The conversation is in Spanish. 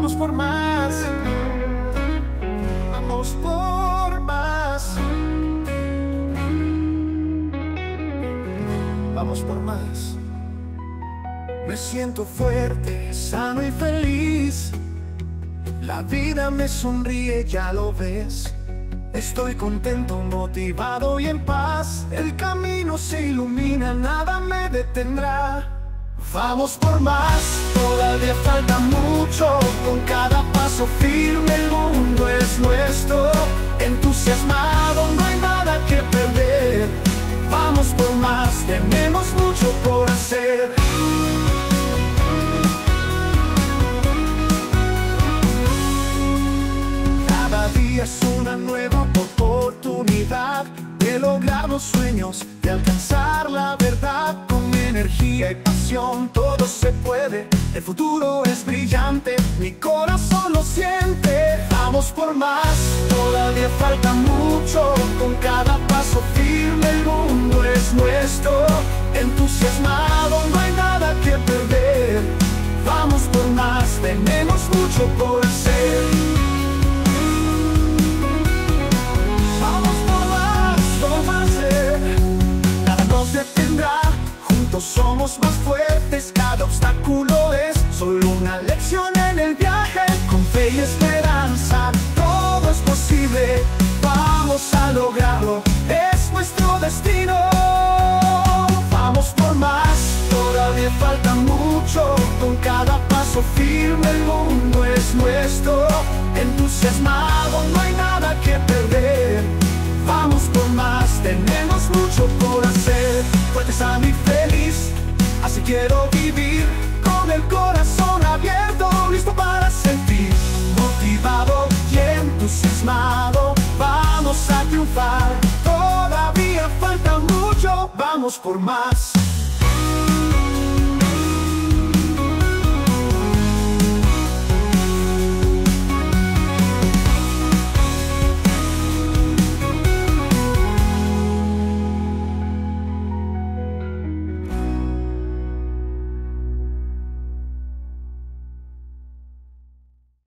Vamos por más. Vamos por más. Vamos por más. Me siento fuerte, sano y feliz. La vida me sonríe, ya lo ves. Estoy contento, motivado y en paz. El camino se ilumina, nada me detendrá. Vamos por más, todavía falta mucho. Con cada paso firme el mundo es nuestro. Entusiasmado, no hay nada que perder. Vamos por más, tenemos mucho por hacer. Cada día es una nueva oportunidad de lograr los sueños, de alcanzar la verdad. Con energía y pasión todo se puede. El futuro es brillante, mi corazón lo siente. Vamos por más, todavía falta mucho. Con cada paso firme el mundo es nuestro. Entusiasmado, no hay nada que perder. Vamos por más, tenemos mucho por hacer. Somos más fuertes, cada obstáculo es solo una lección en el viaje. Con fe y esperanza todo es posible. Vamos a lograrlo, es nuestro destino. Vamos por más, todavía falta mucho. Con cada paso firme el mundo es nuestro. Entusiasmado, no hay nada que perder. Vamos por más, tenemos mucho por hacer. Fuerte, sano y feliz, así quiero vivir. Con el corazón abierto, listo para sentir. Motivado y entusiasmado, vamos a triunfar. Todavía falta mucho, vamos por más.